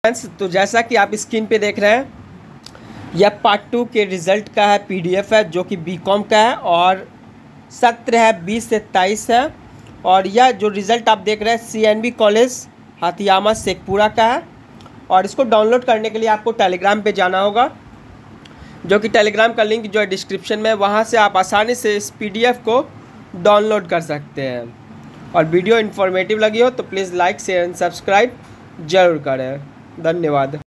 Friends, तो जैसा कि आप स्क्रीन पे देख रहे हैं, यह पार्ट 2 के रिज़ल्ट का है पीडीएफ है, जो कि बीकॉम का है और सत्र है 20 से 23 है। और यह जो रिज़ल्ट आप देख रहे हैं सीएनबी कॉलेज हातियामा शेखपुरा का है। और इसको डाउनलोड करने के लिए आपको टेलीग्राम पे जाना होगा, जो कि टेलीग्राम का लिंक जो है डिस्क्रिप्शन में, वहाँ से आप आसानी से इस पीडीएफ को डाउनलोड कर सकते हैं। और वीडियो इन्फॉर्मेटिव लगी हो तो please like share and subscribe ज़रूर करें। धन्यवाद।